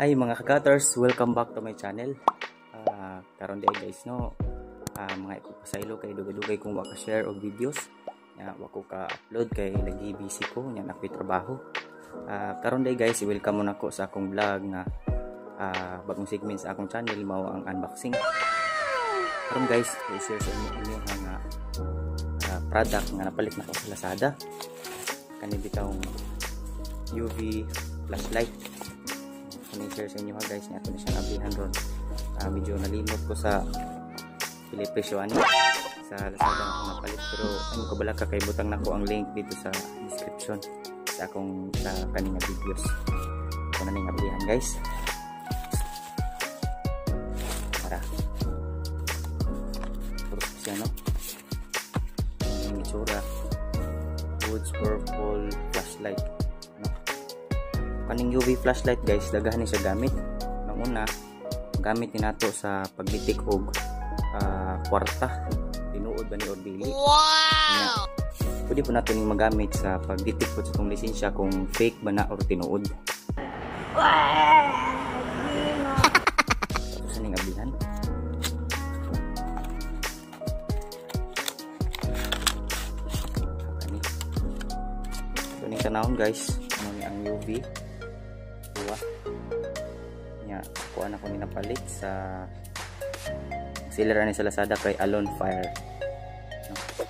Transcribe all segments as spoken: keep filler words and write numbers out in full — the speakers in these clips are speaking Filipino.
Hi mga kagaters, welcome back to my channel. Uh, karon day guys no, uh, mga ikupasaylo kay dugay-dugay kung waka share og videos. Nya wako ka upload kay lagi busy ko nya nakoy trabaho. Uh, karon day guys, welcome mo nako sa akong vlog nga uh, bagong segment sa akong channel mao ang unboxing. Karon guys, i-share sa inyo inyo nga uh, product nga napalit nako sa Lazada. Kani bitawng U V flashlight. I-share sa inyo ha guys, nga ito na siyang ablihan ron. Uh, medyo nalimot ko sa pilipresyoan sa Lazada na napalit, pero ano ko bala kay butang nako ang link dito sa description sa akong sa kaninga videos. Ito na ning ablihan guys. Para puro siya no. Ang itsura, Woods Purple flashlight. Kaning U V flashlight guys, dagahan ni siya gamit. Nang una, gamit ni nato sa pagbitik og uh, kwarta, tinuod ba ni or dili. Wow! Pwede po nato ning magamit sa pagbitik po sa itong lisensya kung fake ba na or tinuod. Ito sa ning ablihan. Kani. Ito ning tanawon guys, ano ni ang U V. Nya kuan ako ni napalit sa seller ani sa Lazada kay Alone Fire no?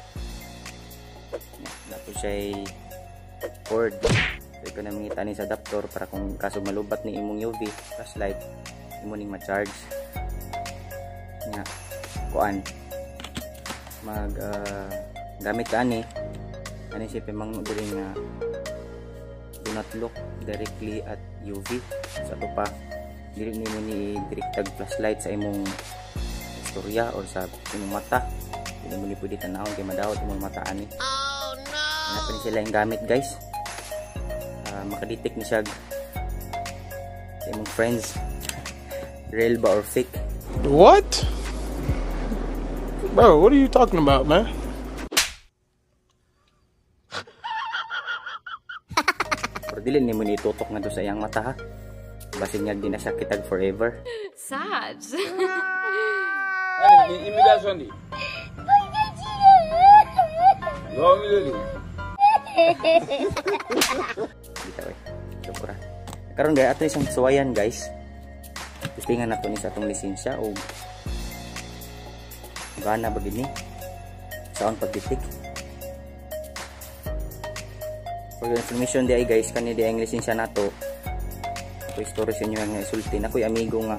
Nya dapat siya cord, so ikaw na mangita ni sa adapter para kung kaso malubat ni imong U V flashlight imo ning ma-charge. Nya kuan mag uh, gamit ka ani ani siya pemang diri nga do not look directly at U V. Sa ito pa, dili nimo ni direktag flashlight sa imong istorya or sa imong mata. Dili mo ni pwede tanawon kay madawat imong mata ani. Oh no. Napin sila yung gamit guys. Uh, makadetect ni siya sa imong friends real ba or fake. What? Bro, what are you talking about, man? Dili ni mo ni tutok nga do sa iyang mata ha. Basin niya di na siya kitag forever. Sad. Ay, imigrasyon di. Yo, milili. Dito eh. Sukura. Karon gaya ato isang suwayan guys. Testingan nato ni sa atong lisensya o gana ba gini? Saan pagtitik? For information di ay guys, kani di ang lisensya nato. Ako story sa inyo nga isulti na ko'y amigo nga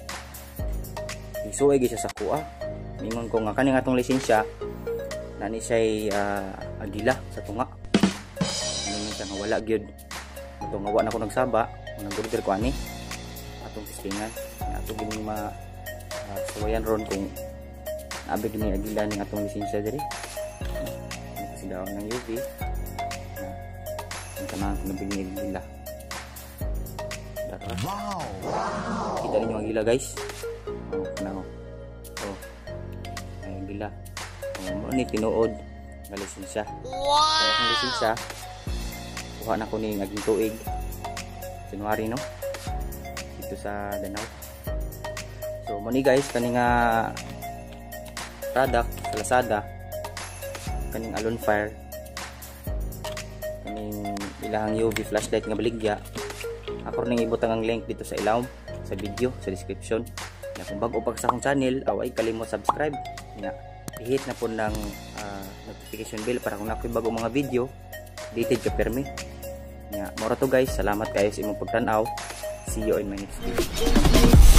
isuay gisa sa kuha. Mingon ko nga kani nga atong lisensya nani siya'y uh, agila sa tunga. Mingon siya nga wala gyud. Ito nga wa na ko nagsaba, nag-order ko ani atong testingan. Ato gini ma uh, suwayan ron kung naabi gini agila ning atong lisensya diri. Kasi daw ng U V. Kanang nabingig nila. Wow! Kita ninyo ang gila guys. Oh, kanang oh. Ay gila. Oh, ni tinuod nga lisensya. Wow! Kaya ang lisensya kuha na ko ni naging tuig January no. Dito sa Danau. So mo ni guys kaning nga product sa Lazada. Kaning Alone Fire. Kaning ilang U V flashlight nga baligya. Ako rin ibutang ang link dito sa ilaw sa video sa description. Na kung bago pa sa akong channel, aw ay kalimot subscribe. Nga i-hit na po ng uh, notification bell para kung nakoy bago mga video, dated ka permi. Nga mora to guys, salamat kayo sa imong pagtan-aw. See you in my next video.